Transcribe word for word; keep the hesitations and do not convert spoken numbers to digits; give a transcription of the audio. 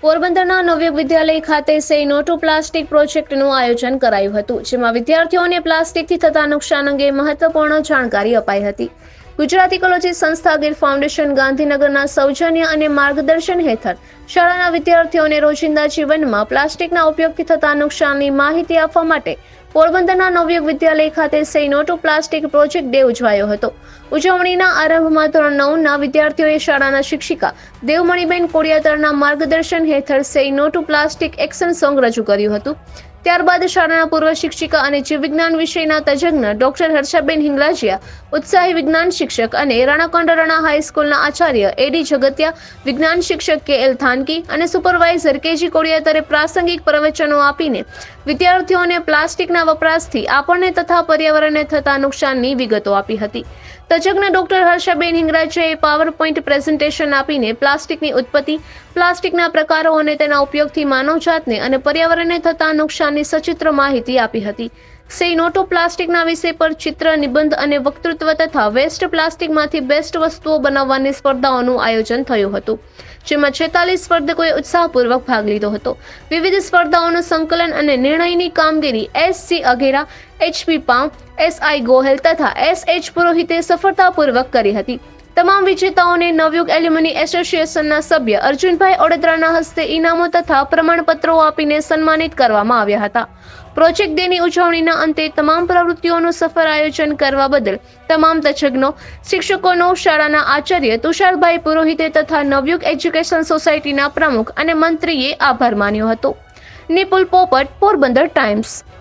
પોરબંદરના નવયુગ વિદ્યાલય ખાતે સે નો ટુ પ્લાસ્ટિક પ્રોજેક્ટનું આયોજન કરાયું હતું, જેમાં વિદ્યાર્થીઓને પ્લાસ્ટિકથી થતા નુકસાન અંગે મહત્વપૂર્ણ જાણકારી અપાઈ હતી। ગુજરાત ઇકોલોજી સંસ્થા ગીર ફાઉન્ડેશન ગાંધીનગરના સૌજન્ય અને માર્ગદર્શન હેઠળ શાળાના વિદ્યાર્થીઓને રોજિંદા જીવનમાં પ્લાસ્ટિકના ઉપયોગથી થતા નુકસાનની માહિતી આપવા માટે પોરબંદરના નવયુગ વિદ્યાલય ખાતે say no to plastic project day ઉજવાયો હતો। ઉજવણીના આરંભમાં ધોરણ નવના વિદ્યાર્થીઓએ શાળાના શિક્ષિકા દેવમણીબેન કોડિયાતરના માર્ગદર્શન હેઠળ say no to plastic action song રજૂ કર્યું હતું। ત્યારબાદ શાળાના પૂર્વ શિક્ષિકા અને જીવ વિજ્ઞાન વિષયના તજજ્ઞ ડોક્ટર હર્ષાબેન હિંગલાજીયા, ઉત્સાહી વિજ્ઞાન શિક્ષક અને રાણાકોંડારાણા હાઈસ્કૂલના આચાર્ય એડી જગતિયા, વિજ્ઞાન શિક્ષક કે એલ થાનકી અને સુપરવાઇઝર કેજી કોડિયાતરે પ્રાસંગિક પ્રવચનો આપીને વિદ્યાર્થીઓને પ્લાસ્ટિકના વપરાશથી આપણને તથા પર્યાવરણને થતા નુકસાનની વિગતો આપી હતી। તજજ્ઞ ડોક્ટર હર્ષાબેન હિંગલાજીયાએ પાવર પોઈન્ટ પ્રેઝન્ટેશન આપીને પ્લાસ્ટિકની ઉત્પત્તિ, પ્લાસ્ટિકના પ્રકારો અને તેના ઉપયોગથી માનવજાતને અને પર્યાવરણને થતા નુકસાનની સચિત્ર માહિતી આપી હતી। સે નો ટુ પ્લાસ્ટિકના વિષય પર ચિત્ર, નિબંધ અને વક્તૃત્વ તથા વેસ્ટ પ્લાસ્ટિકમાંથી બેસ્ટ વસ્તુઓ બનાવવાની સ્પર્ધાઓનું આયોજન થયું હતું, જેમાં છેતાલીસ સ્પર્ધકોએ ઉત્સાહપૂર્વક ભાગ લીધો હતો। વિવિધ સ્પર્ધાઓનું સંકલન અને નિર્ણયની કામગીરી S C Aghera, H P Pam, S I Gohel તથા એસ એચ પુરોહિતે સફળતાપૂર્વક કરી હતી। તમામ વિજેતાઓને નવયુગ એલ્યુમની એસોસિએશનના સભ્ય અર્જુનભાઈ ઓડેદરાના હસ્તે ઇનામો તથા પ્રમાણપત્રો આપીને સન્માનિત કરવામાં આવ્યા હતા। પ્રોજેક્ટ ડેની ઉજવણીના અંતે તમામ પ્રવૃત્તિઓનું સફળ આયોજન કરવા બદલ તમામ તજજ્ઞો, શિક્ષકોનો શાળાના આચાર્ય તુષારભાઈ પુરોહિતે તથા નવયુગ એજ્યુકેશન સોસાયટીના પ્રમુખ અને મંત્રીએ આભાર માન્યો હતો। નિપુલ પોપટ, પોરબંદર ટાઈમ્સ।